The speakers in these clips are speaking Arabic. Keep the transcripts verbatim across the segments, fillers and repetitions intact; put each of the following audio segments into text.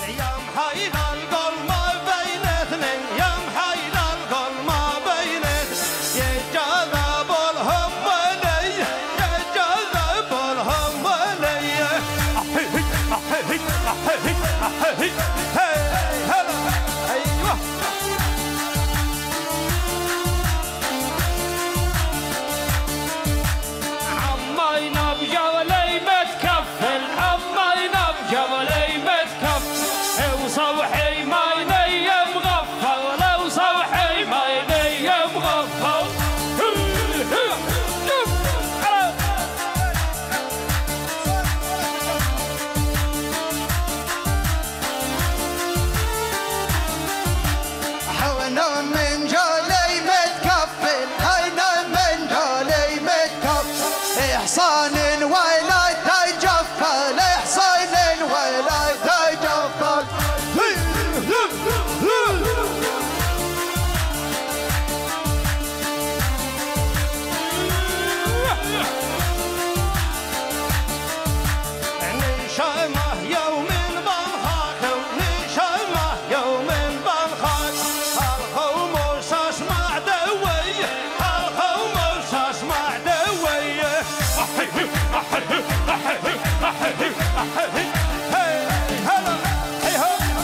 يا محيل القل ما بين اثنين يا محيل القل ما بين اثنين يجذب الهم لي يجذب الهم لي أحيي أحيي أحيي أحيي هلا أيوه عمي نبجى ولي متكفل عمي نبجى ولي متكفل وصوحي ما ينيم مغفل لو صوحي ما ينيم مغفل حونا من جولي متكفل حونا من جولي متكفل إحصان ولا تجفل إحصان ولا تجفل نشمه يوم بنخاك نشمه يوم بنخاك الخموس اسمع دوي الخموس اسمع دوي أحيي أحيي أحيي أحيي أحيي هلا هي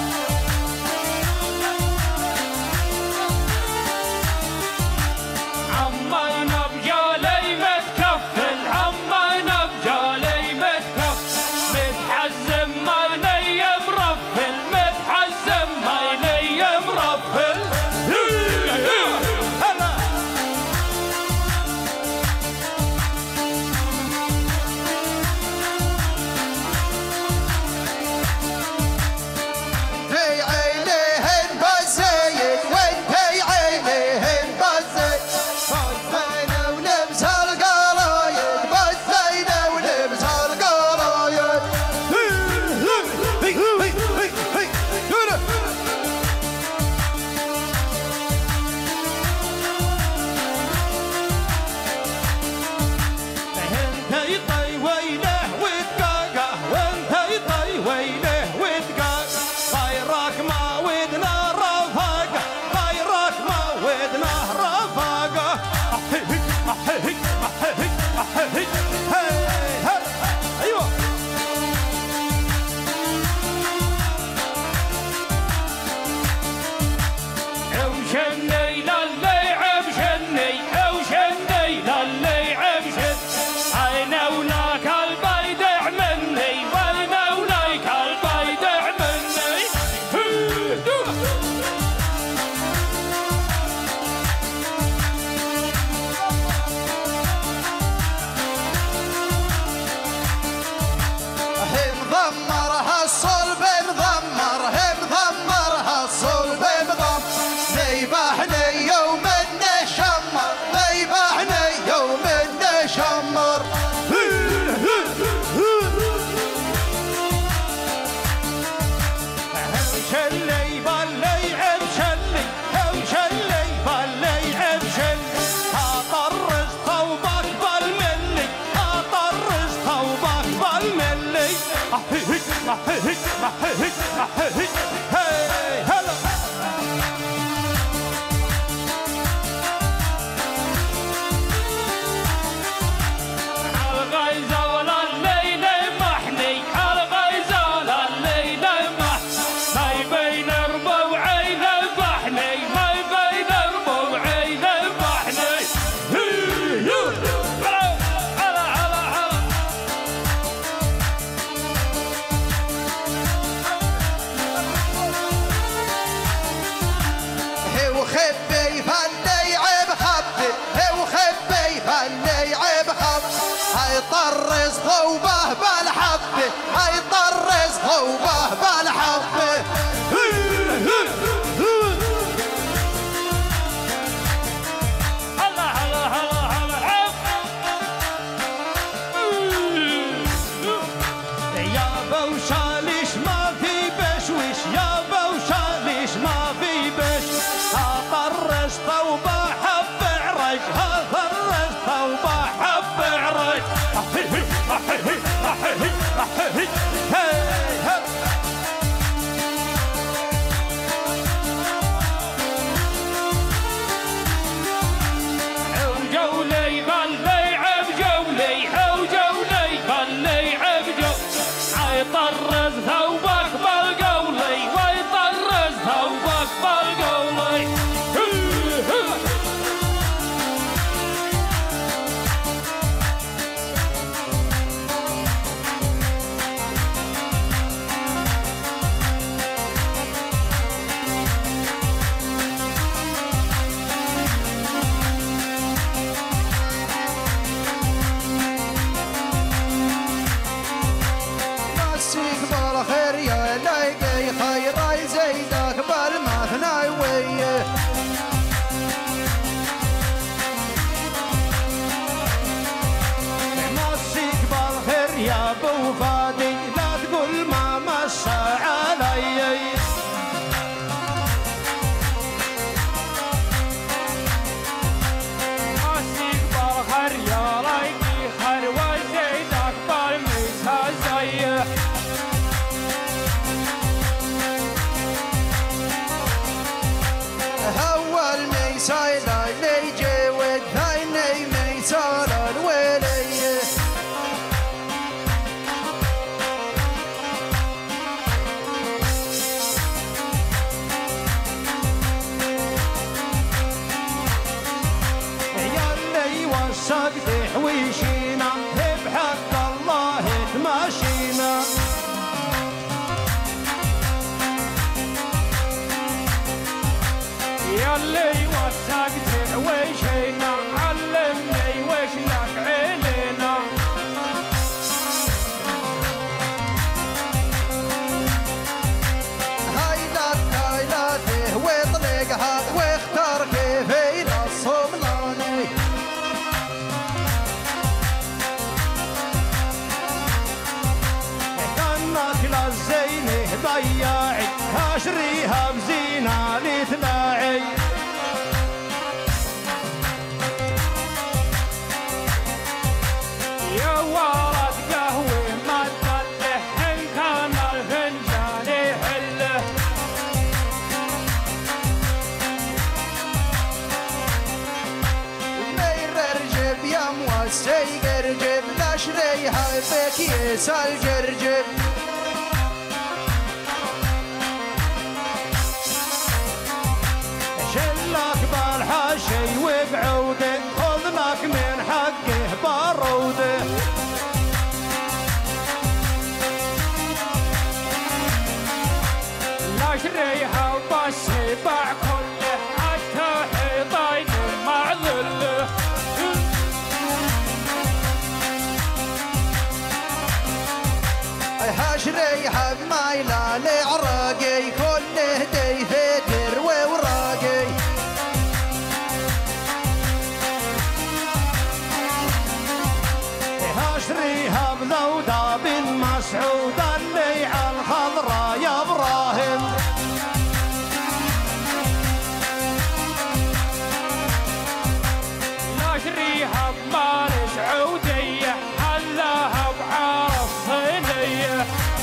عمي نبجى لي متكفل عمي نبجى لي متكفل متحزم ما ينيم مرفل متحزم ما ينيم مرفل هلا في عينيهن بزيد وانت عينيهن بزيد بزينا ولبس القرايد بزينا ولبس القرايد انت يطي ويله وتقاقه وانت يطي ويله وتقاقه غيرك ما ودنا رفاقه غيرك ما ودنا رفاقه أحيي أحيي أحيي أحيي هلا ايوه اوشني للي عبشني اوشني للي عبشني اين ولاك البيدع مني وين ولاك البيدع مني مضمرها الصلب مضمرها مضمرها الصلب مضمر ذيبحني يوم النشمر ذيبحني يوم النشمر اوشلي باللي عبشلي اوشلي باللي عبشلي اطرز ثوبك بالملي اطرز ثوبك بالملي احيي احيي احيي احيي هي هلا الغيزة ولا الليل محني الغيزة ولا الليل محني ما يبين ربوعين البحني ما يبين ربوعين البحني هلا هلا هلا هلا وخبي فني عيب خبي وخبي فني عيب خبي هيطرز ثوبه بالحبه هيطرز ثوبه بالحبه هلا هلا هلا هلا يا بوشة ليش ما في بشويش يا بوشة ليش ما في بش اطرز ثوبه حب عرج اطرز ثوبه حب عرج أحيي أحيي أحيي أحيي هي هي ويطرز ثوبك بالقولي ويطرز ثوبك بالقولي يا ابو فادي لا تقول ما مشى علي ماسك بالخير يا رايقي خير وزيدك بالمسها زيه هو الميساي لا يجي والثاني ميسار الولي وسقد حويشينا بحق الله تماشينا ياللي وسقد حويشينا علمني وش لك علينا هاي لا تايلاته واطلقها واختار كيف ينصب لاني الزينه ضياعي هاشريها بزينه لتلاعي يا ورد قهوه ما تفتح ان كان الفنجان يحله مير رجب يا موسي قرجب لا شريها بكيس الجرجب شلك بالحشي وبعوده خذ لك من حقه باروده لا شريها وبس باع كله حتى حيطين مع ذله هاشريها بمايلة لعراقي كله ديثتر ووراقي هاشريها بذودة بن مسعود اللي على الخضراء يا ابراهيم ناشريها بمال سعودية حلاها بعار الصينية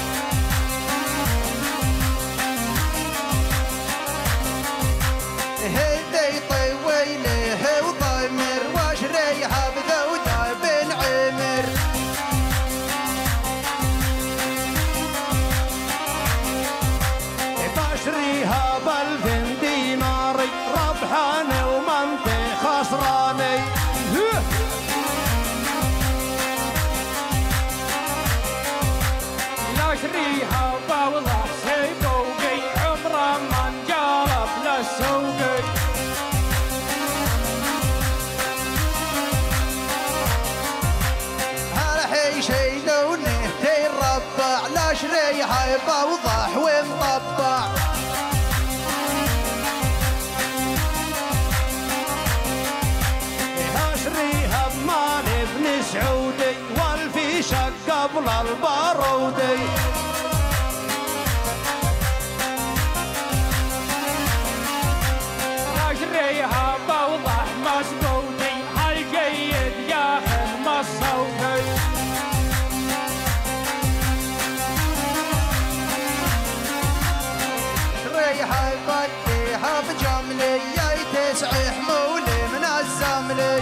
هدي طويله وضمر واشريها بذودة بن عمر بشريها بألفين ديناري ربحاني ومنتي خسراني نشريها بوضع سيبوقي عمره ما انجرب للسوقي هالحيشي لو نهتي الربع لا شريها بوضح ومطبع هاشريها بمال ابن سعودي والفيشة قبل البارودي هاشريها بوضح مسبودي الجيد ياخذ مصوتي شريها يفديها بجملي يا تسع حمولي من الزملي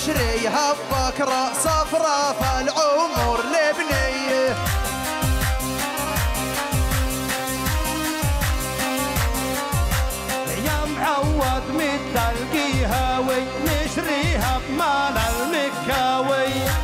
نشريها ببكرة صفرة فالعمر لبنيه يا معود متلقيها وي نشريها بمال المكاوي